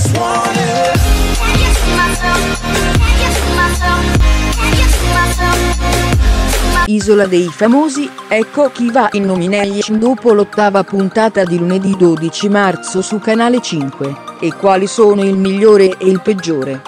just want it. Can you see myself? Can you see myself? Can you see myself? Isola dei famosi, ecco chi va in nomination dopo l'8ª puntata di lunedì 12 marzo su Canale 5, e quali sono il migliore e il peggiore.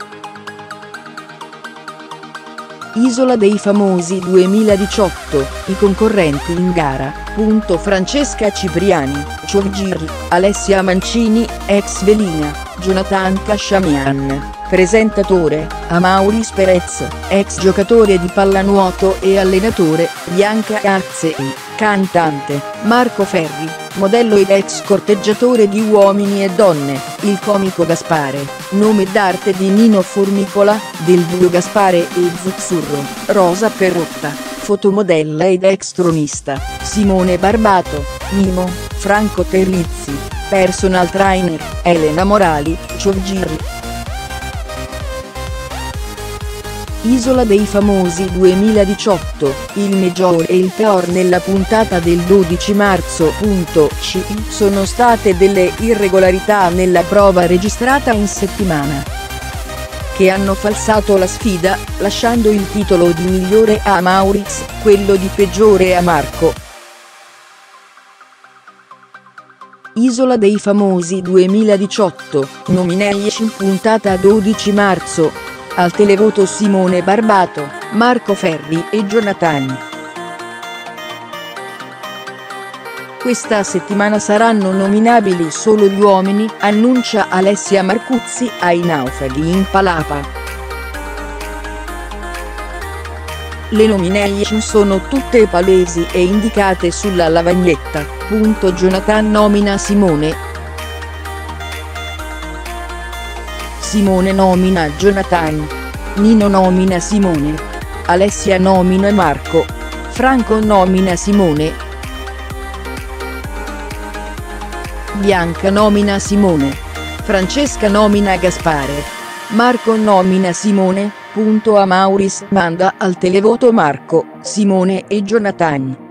Isola dei famosi 2018, i concorrenti in gara, Francesca Cipriani, Ciorgiri, Alessia Mancini, ex Velina, Jonathan Cashamian, presentatore, Amaury Perez, ex giocatore di pallanuoto e allenatore, Bianca Azzei, cantante, Marco Ferri, modello ed ex corteggiatore di uomini e donne, il comico Gaspare, nome d'arte di Nino Formicola, del duo Gaspare e Zuzzurro, Rosa Perrotta, fotomodella ed ex tronista, Simone Barbato, Mimo, Franco Terlizzi, personal trainer, Elena Morali, Ciorgiri. Isola dei famosi 2018, il maggior e il peor nella puntata del 12 marzo. Ci sono state delle irregolarità nella prova registrata in settimana, che hanno falsato la sfida, lasciando il titolo di migliore a Mauriz, quello di peggiore a Marco. Isola dei famosi 2018, nomination puntata 12 marzo. Al televoto Simone Barbato, Marco Ferri e Jonathan. Questa settimana saranno nominabili solo gli uomini, annuncia Alessia Marcuzzi ai Naufraghi in Palapa. Le nomination sono tutte palesi e indicate sulla lavagnetta. Jonathan nomina Simone. Simone nomina Jonathan. Nino nomina Simone. Alessia nomina Marco. Franco nomina Simone. Bianca nomina Simone. Francesca nomina Gaspare. Marco nomina Simone. Amaury manda al televoto Marco, Simone e Jonathan.